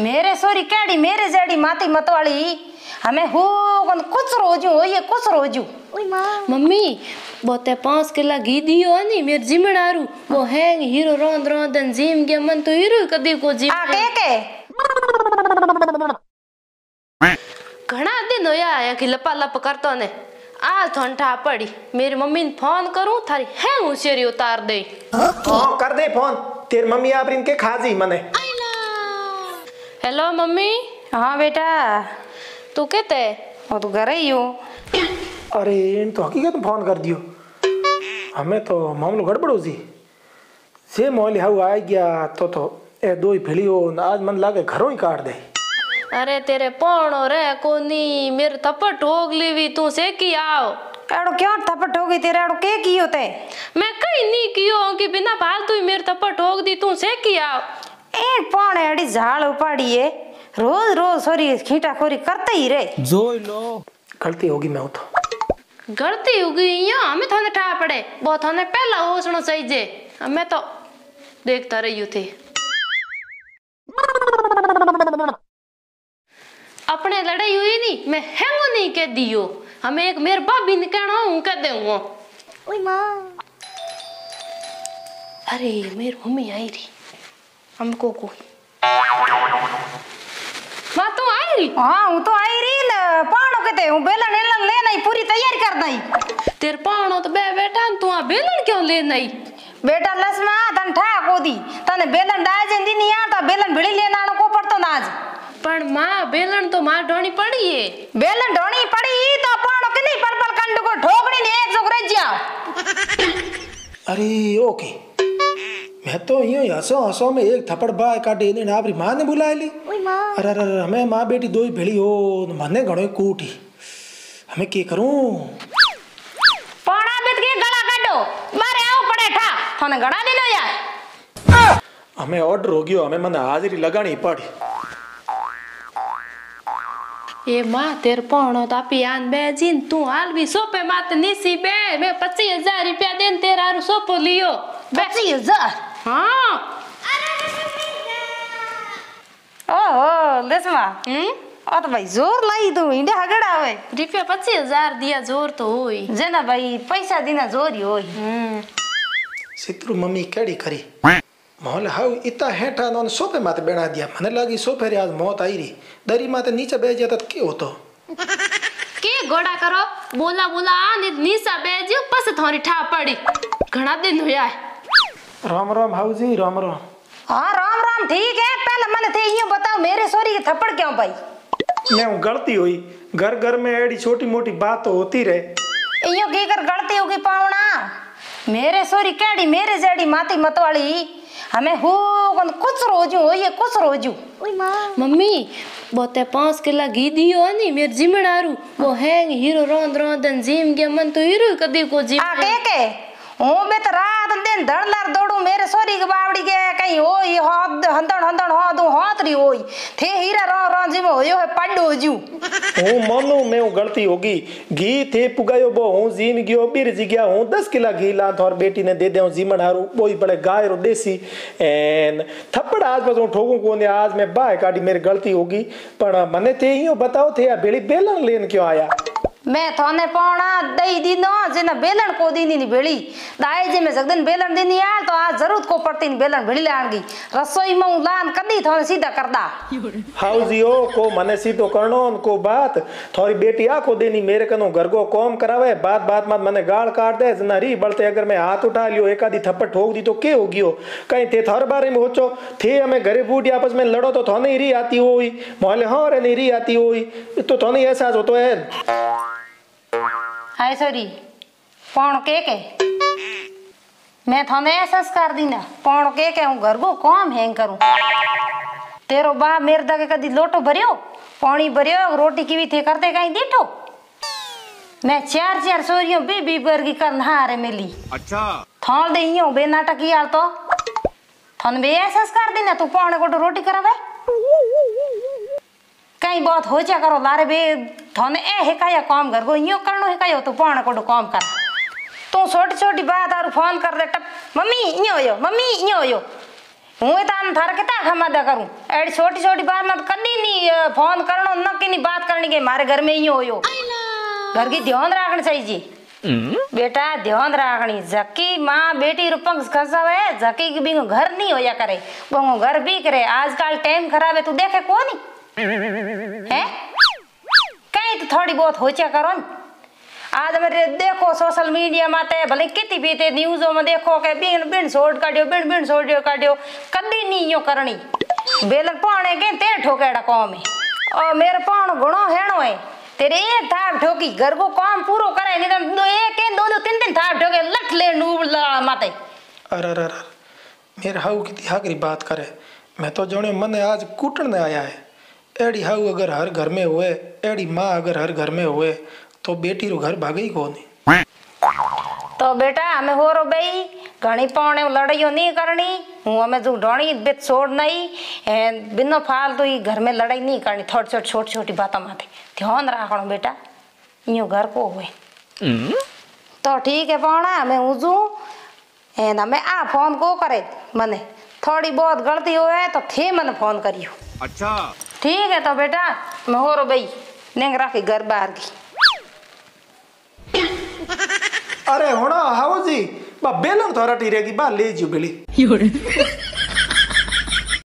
मेरे सोरी केड़ी मेरे जेड़ी माती मतवाली हमें हो कुछ रोजू हो ये कुछ रोजू। मम्मी बोते 5 किला घी दियो नी मेरे जिमणारू वो है हीरो रोंद रोंदन जिम के मन तो हीरो कदी को जिम आ के घना दिन होया आया कि लपा लप करतो ने आज ठंडा पड़ी मेरी मम्मी ने फोन करूं थारी है होशियारी उतार दे। हां कर दे फोन तेरी मम्मी आप इनके खाजी मने। Hello mummy. हाँ बेटा तू कहते वो तो घर ही हो। अरे इन तो हकीकत में फोन कर दियो हमें तो मामलो गड़बड़ हो जी से मोल हाउ आ गया तो ए दो ही फेली हो आज मन लागे घरों ही काट दे। अरे तेरे पौणो रे कोनी मेरे थप्पड़ ठोक लीवी तू से की आओ एड़ो क्यों थप्पड़ ठोक गई तेरे एड़ो के कियो ते मैं कहीं नहीं कियो कि बिना फालतू ही मेरे थप्पड़ ठोक दी तू से की आओ ए पौने एड़ी झाड़ उपाड़ी है रोज रोज सोरी खींटा खोरी करते ही रे जो लो गलती होगी मैं तो गलती हो गई यहाँ हमें थाने ठा पड़े बहुत थाने पहला होशना चाहिए हमें तो देखता रही थे अपने लड़ाई हुई नहीं मैं हैंगो नहीं कह दियो हमें एक मेरे भाभी ने कहना हूं कह दूंगा। ओए मां अरे मेरी मम्मी आई रही हमको कोई मां तो आई रही। हां हूं तो आई रही न पाणो कहते हूं बेलन एलन ले नहीं पूरी तैयारी कर दई तेरे पाणो तो बैठा तू आ बेलन क्यों ले नहीं बेटा लसमा तन ठा कोदी तने बेलन डाय जंदी नहीं आता बेलन भिड़ी लेना को पड़तो ना आज पण मां बेलन तो मां ढोनी पड़ी है बेलन ढोनी पड़ी तो पाणो किनी पल कंड को ठोकनी ने एक जोगरे जा। अरे ओके मैं तो यूं हंसो हंसो में एक थप्पड़ बाय काटे ने आपरी मां ने बुला ली। अरे अरे हमें मां बेटी दो ही भेड़ी हो मने घणो कूटी हमें के करूं पाणा बेत के गला काटो मारे आओ पड़े ठा थाने गड़ा दिनो यार हमें ऑर्डर हो गयो हमें मने हाजिरी लगानी पड़ी। ये मां तेरे पौणो तापी आन बेजीन तू हाल भी सोपे मात निसी बे मैं 25,000 रुपया देन तेरा रु सोपो लियो 25,000 हां ओहो लसमा आ तो भाई जोर लाई तू इंडे हगड़ा होए रुपया 25,000 दिया जोर तो होई जना भाई पैसा देना जोर ही होई। सितरू मम्मी केड़ी करी मोहल हाउ इता हेठा नोन सोफे माते बेना दिया मने लगी सोफे रे आज मौत आई रही दरी माते नीचे बैठ जाता के होतो के गोड़ा करो बोला बोला नीचा बेजियो पस थोड़ी ठा पड़ी घना दिन होया है। राम राम हाउ जी राम राम। हाँ राम राम ठीक है पहले मैंने थे यूं बताओ मेरे सोरी के थप्पड़ क्यों पाई मैं गलती हुई घर घर में एड़ी छोटी मोटी बात तो होती रहे यूं की कर गलती होगी पावना मेरे सोरी केड़ी मेरे जेड़ी माती मतवाली हमें हो कुछ रोजू हो ये कुछ रोजू। मम्मी बोते 5 किला घी दियो नी मेरे जिमणारू वो है हीरो रोंद रोंदन जिम के मन तो हीरो कदी को जिम आ के हूं बे तो रात दिन धड़लर दौड़ू मेरे सोरी के बावड़ी के कहीं होई हद हंदन हंदन हो दू हाथरी होई थे हीरा रो रो जिम होयो है पड्डो जू हूं मानो मैं गलती होगी घी थे पुगायो बो हूं जिम गयो बीर जी गया हूं 10 किला घी ला थोर बेटी ने दे दे जिमण हारू बोई बड़े गाय रो देसी एन थप्पड़ आज बस ठोकू कोने आज मैं बाय काटी मेरी गलती होगी पर मने थे यूं बताओ थे बेली बेलन लेन क्यों आया मैं थाने पौना दई दिनो जिना बेलन को दीनी नी बेली दाई जे में जगदन बेलन दीनी यार तो आज जरूरत को पड़ती नी बेलन बेली लाणगी रसोई में लान कदी थाने सीधा करदा हाउ जियो को मने सीधो करनो को बात थोड़ी बेटी आ को देनी मेरे कनो घर को काम करावे बात बात मत मने गाल काट दे जना री बलते अगर मैं हाथ उठा लियो एक आधी थप्पड़ ठोक दी तो के हो गयो कहीं थे थार बारे में होचो थे हमें घरे बूढ़ी आपस में लड़ो तो थाने री आती होई मोहल्ले हां रे नहीं री आती होई तो थाने एहसास होतो है हाय सॉरी पौन के मैं थाने एहसास कर दी ना पौन के हूं घर को काम हैंग करूं तेरो बाप मेरे दगे कदी लोटो भरियो पानी भरियो रोटी की भी थे करते कहीं दीठो मैं 4 सोरियों बी वर्गी कर नहारे मिली अच्छा थाल दे यूं बे नाटक यार तो थाने बे एहसास कर दी ना तू पौने को रोटी करावे कहीं बहुत हो जा करो लारे बे थाने ए हिकाया काम घर को यूं करनो हिकायो तो पौने को काम कर तू छोटी छोटी बात आरु फोन कर दे टप मम्मी इयो होयो हूँ तान थार कितना खमादा करूँ एडी छोटी छोटी बात मत कदी नहीं फोन करनो न की नहीं बात करनी के मारे घर में ही हो घर की ध्यान रखनी चाहिए जी बेटा ध्यान रखनी जकी माँ बेटी रूपंग खसावे जकी की भी घर नहीं होया करे वो घर भी करे आजकल टाइम खराब है तू देखे को नहीं है कहीं तो थोड़ी बहुत होचा करो न आज मेरे देखो सोशल मीडिया माते भले कितनी बीते न्यूज़ों में देखो के बिन बिन सोड काटियो बिन सोडियो काटियो कदी नहीं यो करनी बेलन पाने के ते ठोकेड़ा कौम है और मेरे पान गुणो हेणो है तेरे एक थाप ठोकी घर को काम पूरो करे नहीं तो दो एक दो तीन तीन थाप ठोके लट ले नूबला माते अरे मेरे हाउ की हागरी बात करे मैं तो जाने मन आज कूटने आया है एड़ी हाउ अगर हर घर में हुए एड़ी माँ अगर हर घर में हुए तो बेटी रो घर भागे ही कोनी तो बेटा हमें हो रो भाई घणी पाने लड़ाइयो नहीं करनी हूँ हमें तू ढोणी बित छोड़ नहीं बिना फालतू ही घर में लड़ाई नहीं करनी थोड़ी छोटी छोटी बातों माथे ध्यान रखना बेटा यूं घर को हुए तो ठीक है पाना हमें उजू हमें आ फोन को करे मने थोड़ी बहुत गलती हुए तो थे मैंने फोन करियो अच्छा ठीक है तो बेटा मैं हो रो भाई नेंग राखी घर बाहर की अरे होना हाउ जी बा बेलन थोड़ा टीरेगी बा ले जियो बेली